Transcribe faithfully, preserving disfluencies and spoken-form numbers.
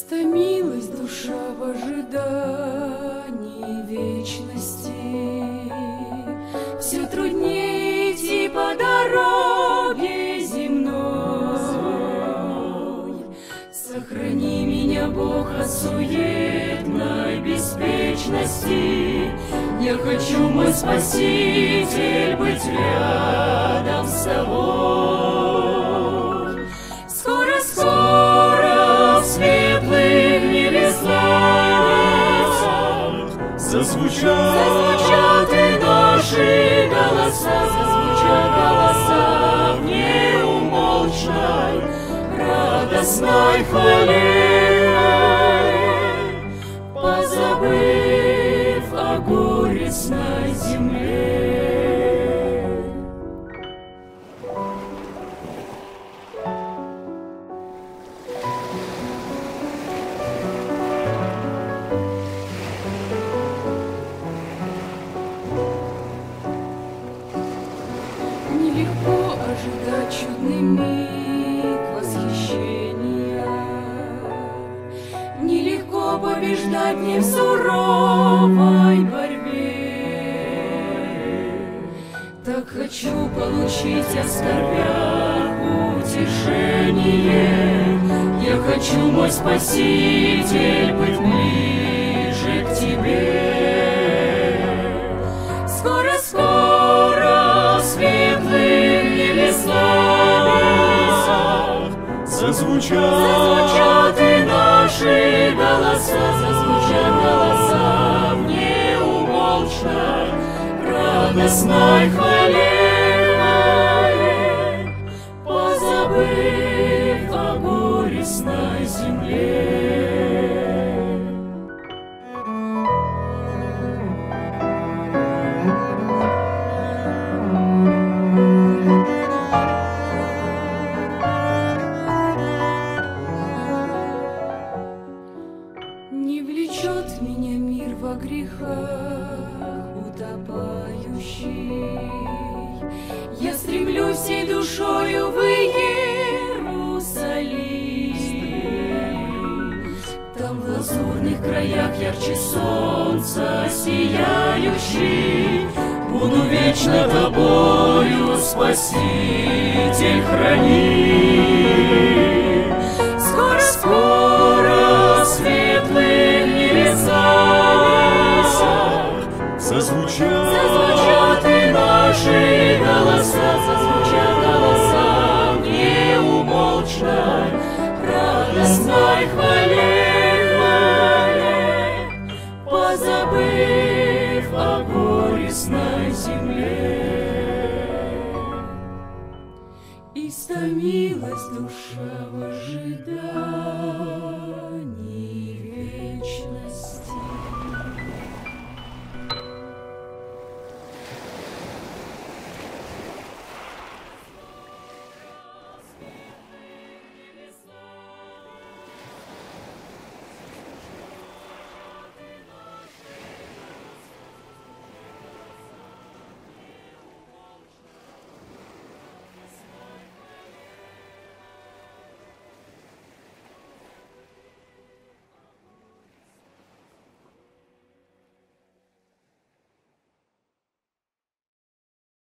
Истомилась душа в ожидании вечности. Все труднее идти по дороге земной. Сохрани меня, Бог, от суетной беспечности. Я хочу, мой Спаситель, быть рядом с тобой. Скоро-скоро в светлых небесах зазвучат, зазвучат и наши голоса, зазвучат голоса в неумолчной радостной хвале, позабыв о горестной земле. Нелегко ожидать чудный миг восхищения, нелегко побеждать не в суровой борьбе. Так хочу получить о скорбях утешение. Я хочу, мой Спаситель, быть ближе к тебе. Скоро-скоро в светлых небесах зазвучат, зазвучат и наши голоса, зазвучат голоса в неумолчной радостной хвале, позабыв о горестной земле. Не влечет меня мир во грехах утопающий. Я стремлюсь всей душою в Иерусалим. Там в лазурных краях ярче солнца сияющий. Буду вечно тобою, Спаситель, храни. Скоро-скоро в светлых небесах зазвучат, зазвучат и наши голоса, зазвучат голоса в неумолчной радостной хвале, хвале, позабыв о горестной земле. Истомилась душа в ожидании